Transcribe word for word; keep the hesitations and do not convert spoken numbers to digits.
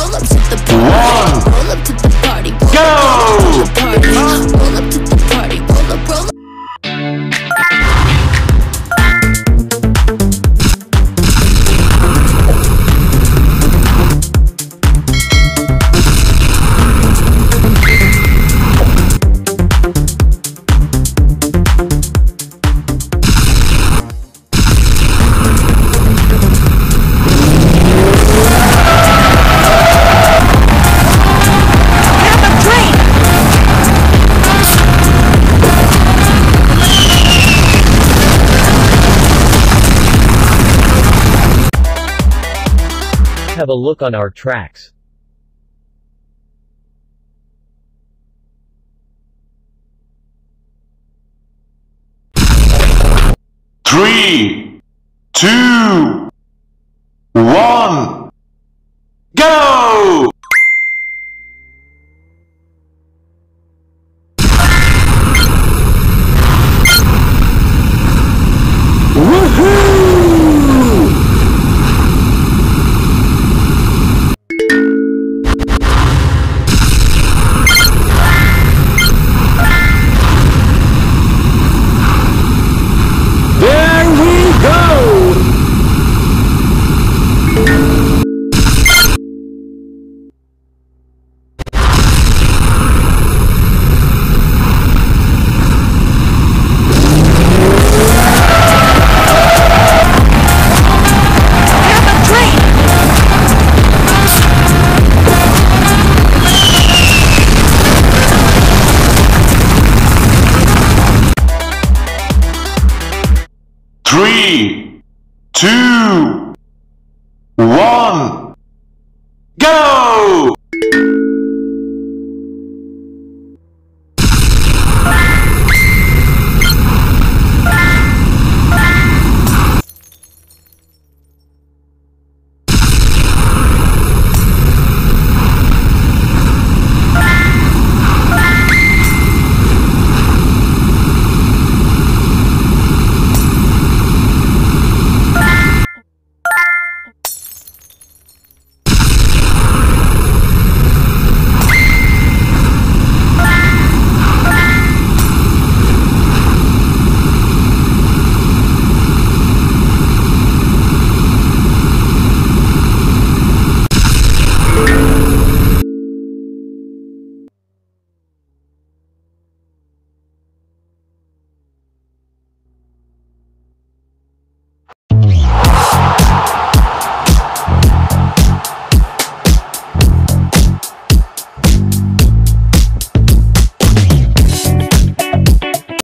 roll up to the party, roll up to the party, go! Roll up to the party, roll up, roll up. Have a look on our tracks. Three, two, one, go! Three, two,